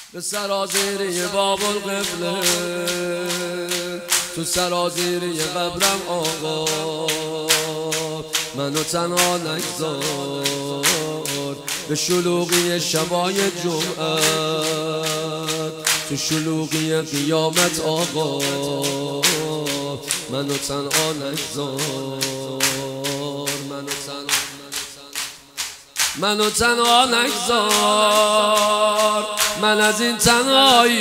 به سرازیری باب القبله، تو سرازیری قبرم آقا منو تنها نگذار. به شلوغی شبای جمعه، تو شلوغی قیامت آقا منو تنها نگذار. منو تنها نگذار، من از این تنهایی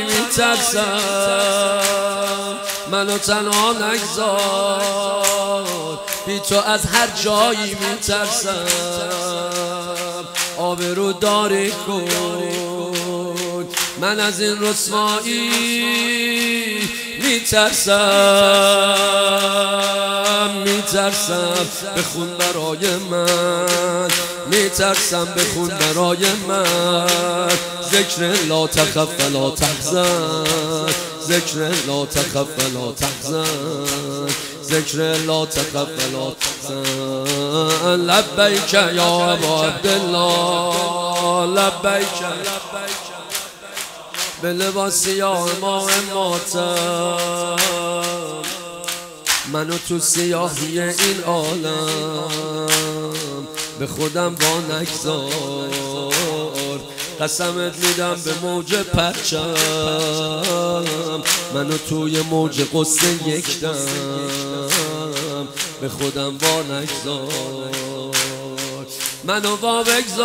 میترسم. منو تنها نگذار، بی تو از هر جایی میترسم. آبرو داری کن، من از این رسوایی میترسم. بخون برای من، میترسم بخون برای من. ذکر لا تخف ولا تحزن، ذکر لا تخف ولا تحزن، ذکر لا تخف ولا تحزن. لبیک یا ابا عبدالله، لبیک به لباس سیاه ماه ماتم. منو تو سیاهی این عالم به خودم وا نگذار. قسمت میدم به موج پرچم، منو توی موج قصه یک دم به خودم وا نگذار. منو وا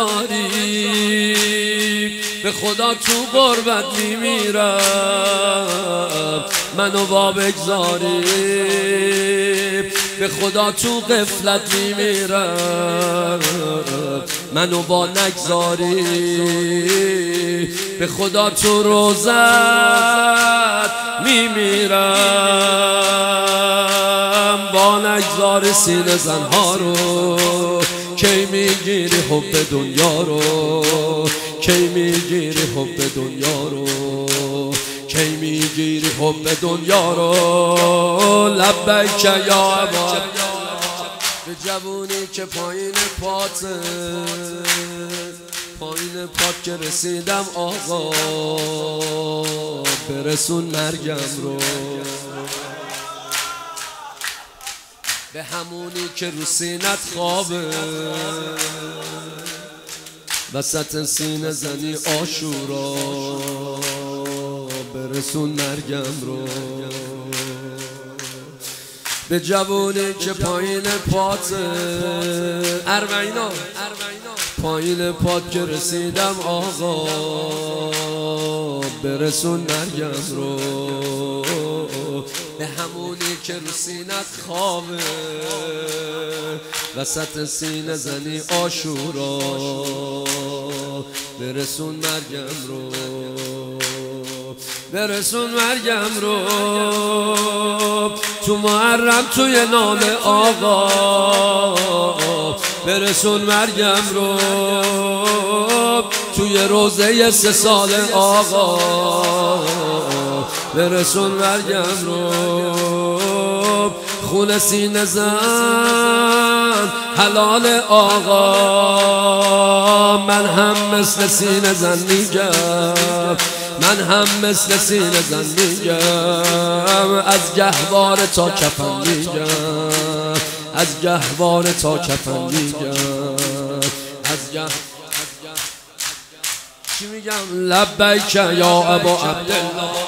بگذاری، به خدا تو غربت میمیرم. منو وا بگذاری، به خدا تو غفلت میمیرم. منو وا نگذاری، به خدا تو روزت میمیرم. وا نگذاری سینه زنها رو، کی میگیری حب دنیا رو، کی میگیری حب دنیا رو، کی میگیری حب دنیا رو. لبیک یا ابا، به جوونی که پایین پاته، پایین پات که رسیدم آقا برسون مرگم رو. به همونی که رو سینت خوابه، وسط سینه زنی آشورا برسون مرگم رو. به جوونی که پایین پاته، ارمعینا پایین پات که رسیدم آقا برسون مرگم رو. به همونی که رو سینت خوابه، وسط سینه زنی آشورا برسون مرگم رو، برسون مرگم رو. تو محرم توی نام آقا برسون مرگم رو. توی روزه 3 سال آقا برسون مرگم رو. خون سینه زن حلال آقا، من هم مثل سینه زن میگم، من هم مثل سینه زن میگم. از گهواره تا کفن میگم، از گهواره تا کفن میگم، چی میگم؟ لبیک یا ابا عبدالله.